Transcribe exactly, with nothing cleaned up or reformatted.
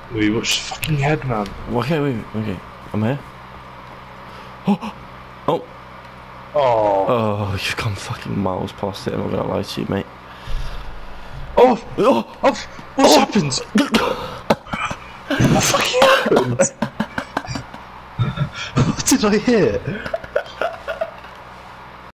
Wait, watch the fucking head, man. Okay, wait, okay. I'm here. Oh! Oh! Oh. Oh, you've come fucking miles past it, I'm not gonna lie to you, mate. Oh! Oh! Oh! What's oh. happened? What fucking happened? What did I hear?